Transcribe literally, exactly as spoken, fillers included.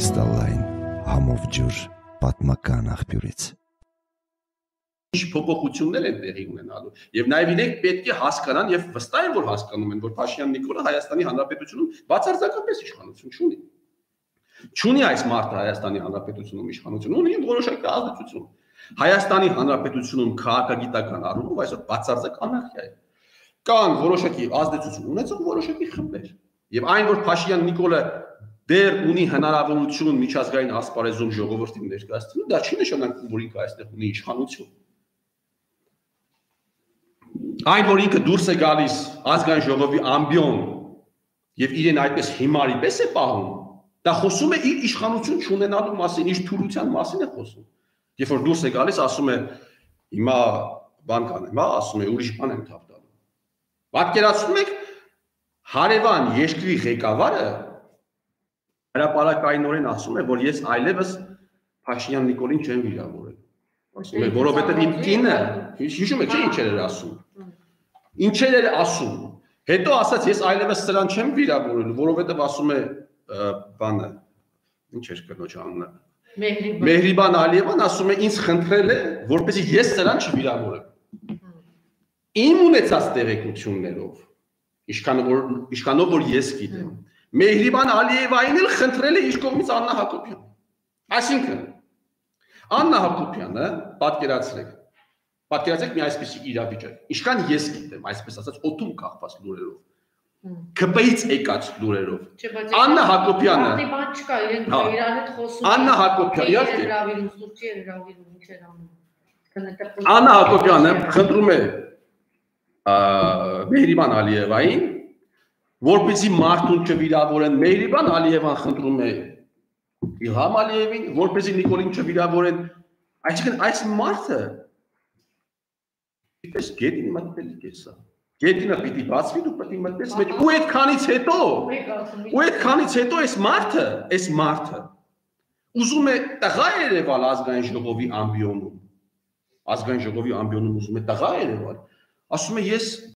Կրիստալային համով ջուր պատմական աղբյուրից։ Ինչ փոփոխություններ են տեղի ունենալու եւ նաեւ իրենք պետք է հասկանան եւ վստահ են որ հասկանում են որ Փաշինյան Նիկոլը Հայաստանի Հանրապետությունում բացարձակապես իշխանություն չունի։ Չունի այս մարդը Հայաստանի Հանրապետությունում իշխանություն, ունի որոշակի ազդեցություն։ Հայաստանի Հանրապետությունում քաղաքագիտական առումով այսօր բացարձակ անարխիա է։ Կան որոշակի ազդեցություն ունեցող որոշակի խմբեր եւ այն որ Փաշինյան Նիկոլը դեռ ունի հնարավորություն միջազգային ասպարեզում ժողովրդին ներկայացնելու, դա չի նշանակում որ ինքը այստեղ ունի իշխանություն։ Այն որ ինքը դուրս է գալիս ազգային ժողովի ամբիոն եւ իրեն այդպես հիմարի պես է պահում, դա խոսում է իր իշխանություն չունենալու մասին, իր թուլության մասին է խոսում։ Երբ որ դուրս է գալիս, ասում է հիմա բան կանեմ, հա, ասում է ուրիշ բան եմ թափ տալու։ Պատկերացնում եք հարևան երկրի ղեկավարը հրապարակայինորեն ասում է, որ ես այլևս Փաշինյան Նիկոլին չեմ վիրավորել։ Ասում է, որովհետեւ իմ կինը, հիշում եք, չէ՞ ինչեր էր ասում։ Ինչեր էր ասում։ Հետո ասաց, ես այլևս սրան չեմ վիրավորել, որովհետեւ ասում է բանը, ինչ էր կնոջ անունը։ Մեհրիբան Ալիևան ասում է, ինձ խնդրել է, որպեսզի ես սրան չվիրավորեմ։ Իմ ունեցած տեղեկություններով, ինչքանով որ ինչքանով որ ես գիտեմ, Մեհրիբան Ալիևային էլ խնդրել է իր կողմից Աննա Հակոբյան։ Այսինքն Աննա Հակոբյանը պատկերացրեք, պատկերացրեք մի այսպիսի իրավիճակ, ինչքան ես գիտեմ, այսպես ասած, օդում կախված լուրերով, K P-ից եկած լուրերով։ Աննա Հակոբյանը բան չկա, իրենք իրար հետ խոսում են։ Աննա Հակոբյանը, հրավիրում, սուրճի էր հրավիրում, ինչ էր անում։ Աննա Հակոբյանը խնդրում է Մեհրիբան Ալիևային, որպեսզի մարդուն չվիրավորեն, Մեհրիբան Ալիևան խնդրում է Իլհամ Ալիևին, որպեսզի Նիկոլին չվիրավորեն, այսինքն այս մարդը դες գետինի մտածելիք է սա։ Գետինը պիտի բացվի, դու պետք է մտածես մեջ ու այդքանից հետո, ու այդքանից հետո այս մարդը, այս մարդը ուզում է տղա երևալ ազգային ժողովի ամբիոնում, ազգային ժողովի ամբիոնում ուզում է տղա երևալ, ասում է ես